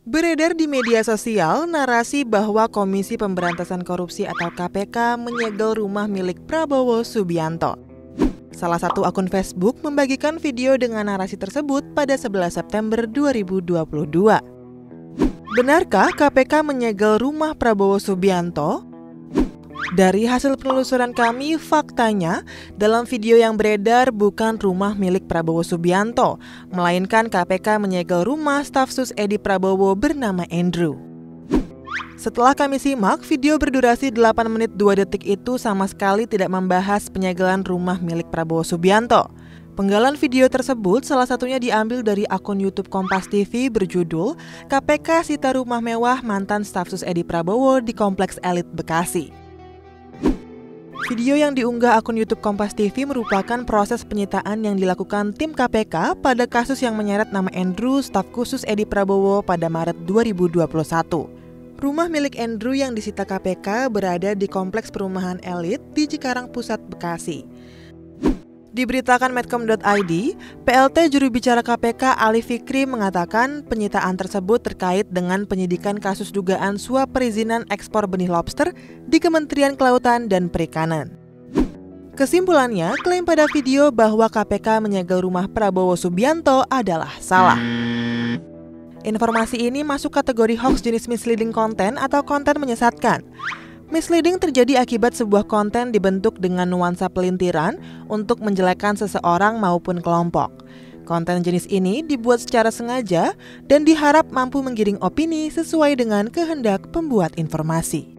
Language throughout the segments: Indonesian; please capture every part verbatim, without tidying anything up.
Beredar di media sosial narasi bahwa Komisi Pemberantasan Korupsi atau K P K menyegel rumah milik Prabowo Subianto. Salah satu akun Facebook membagikan video dengan narasi tersebut pada sebelas September dua ribu dua puluh dua. Benarkah K P K menyegel rumah Prabowo Subianto? Dari hasil penelusuran kami, faktanya dalam video yang beredar bukan rumah milik Prabowo Subianto, melainkan K P K menyegel rumah staf Sus Edi Prabowo bernama Andrew. Setelah kami simak, video berdurasi delapan menit dua detik itu sama sekali tidak membahas penyegelan rumah milik Prabowo Subianto. Penggalan video tersebut salah satunya diambil dari akun YouTube Kompas T V berjudul K P K Sita Rumah Mewah Mantan Staf Sus Edi Prabowo di Kompleks Elit Bekasi. Video yang diunggah akun YouTube Kompas T V merupakan proses penyitaan yang dilakukan tim K P K pada kasus yang menyeret nama Andrew, staf khusus Edi Prabowo pada Maret dua ribu dua puluh satu. Rumah milik Andrew yang disita K P K berada di Kompleks Perumahan Elit di Cikarang Pusat, Bekasi. Diberitakan medcom dot i d, P L T juru bicara K P K Ali Fikri mengatakan penyitaan tersebut terkait dengan penyidikan kasus dugaan suap perizinan ekspor benih lobster di Kementerian Kelautan dan Perikanan. Kesimpulannya, klaim pada video bahwa K P K menyegel rumah Prabowo Subianto adalah salah. Informasi ini masuk kategori hoax jenis misleading content atau konten menyesatkan. Misleading terjadi akibat sebuah konten dibentuk dengan nuansa pelintiran untuk menjelekkan seseorang maupun kelompok. Konten jenis ini dibuat secara sengaja dan diharap mampu menggiring opini sesuai dengan kehendak pembuat informasi.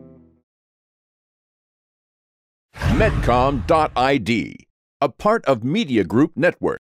medcom dot i d, a part of Media Group Network.